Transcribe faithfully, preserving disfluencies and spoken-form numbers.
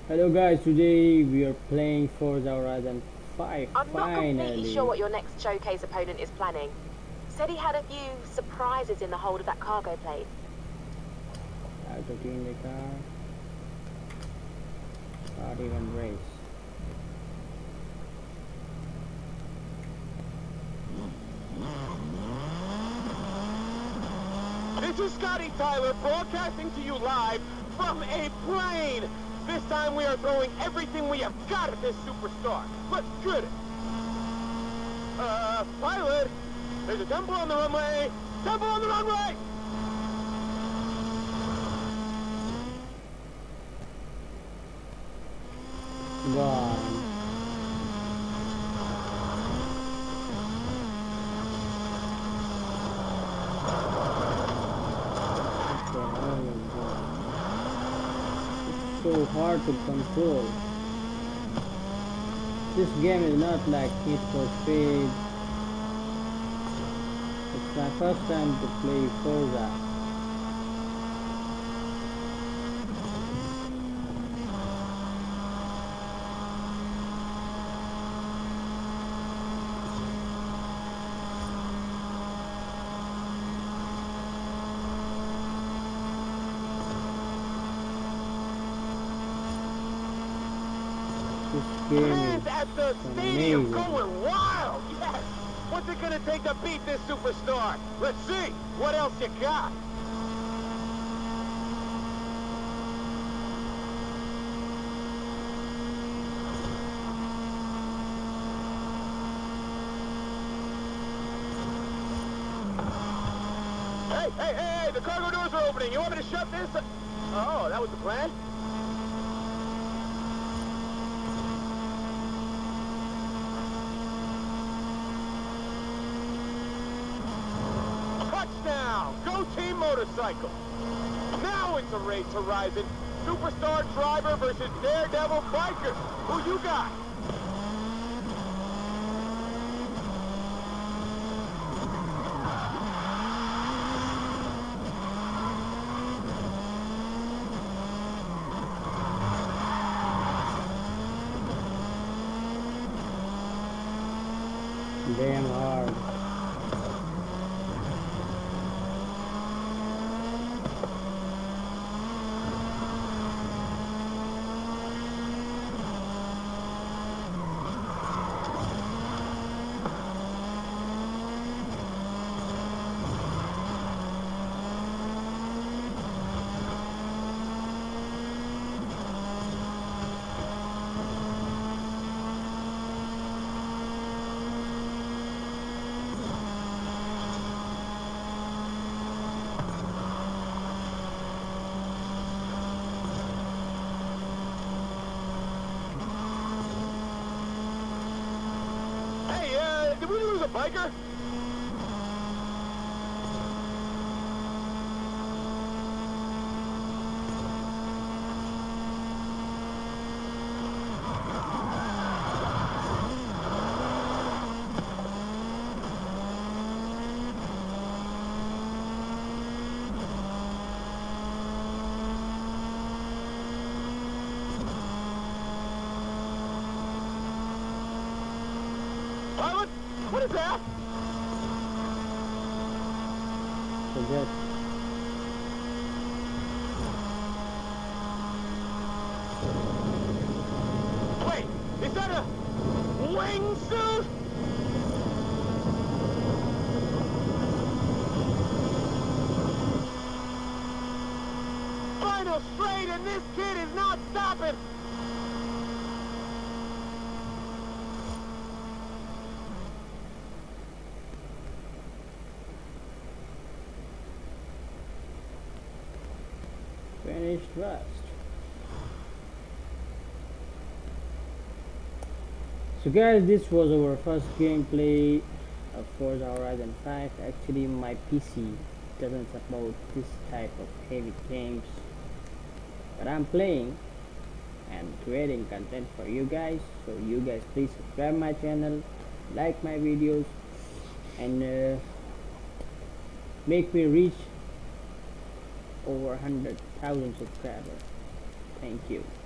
Hello guys, today we are playing Forza Horizon five. I'm not Finally. completely sure what your next showcase opponent is planning. Said he had a few surprises in the hold of that cargo plane. Out of in the car. Start even race. This is Scotty Tyler broadcasting to you live from a plane. This time we are throwing everything we have got at this superstar. Let's get it. Uh, pilot, there's a temple on the runway. Temple on the runway! Gone. It's so hard to control. This game is not like Need for Speed. It's my first time to play Forza. This game Fans is at the stadium amazing. going wild. Yes. What's it gonna take to beat this superstar? Let's see. What else you got? Hey, hey, hey, hey, the cargo doors are opening. You want me to shut this? Oh, that was the plan? Touchdown! Go Team Motorcycle! Now it's a race, Horizon. Superstar driver versus Daredevil biker. Who you got? Damn hard. Hey, uh, did we lose a biker? Pilot, what is that? Forget. Wait, is that a wingsuit? Final straight, and this kid is not stopping. Finished first. So guys, this was our first gameplay of Forza Horizon five. Actually my P C doesn't support this type of heavy games, but I'm playing and creating content for you guys. So you guys please subscribe my channel, like my videos, and uh, make me reach over one hundred thousand subscribers. Thank you.